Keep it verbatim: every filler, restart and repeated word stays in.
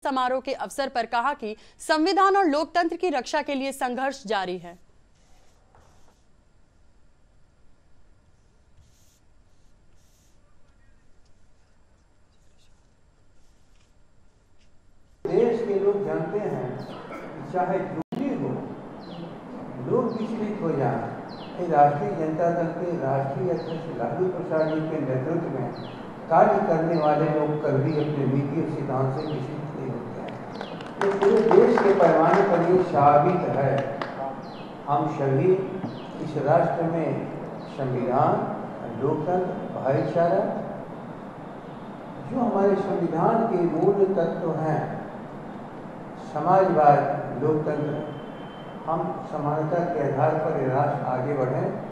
समारोह के अवसर पर कहा कि संविधान और लोकतंत्र की रक्षा के लिए संघर्ष जारी है। देश के लोग जानते हैं कि चाहे जो भी हो, लोग विचलित हो जाए, राष्ट्रीय जनता दल के राष्ट्रीय अध्यक्ष लालू प्रसाद जी के नेतृत्व में कार्य करने वाले लोग कभी अपने नीति और सिद्धांत से विचलित नहीं होते हैं। ये पूरे देश के पैमाने पर ये साबित है। हम सभी इस राष्ट्र में संविधान, लोकतंत्र, भाईचारा, जो हमारे संविधान के मूल तत्व हैं, समाजवाद, लोकतंत्र, हम समानता के आधार पर राष्ट्र आगे बढ़ें।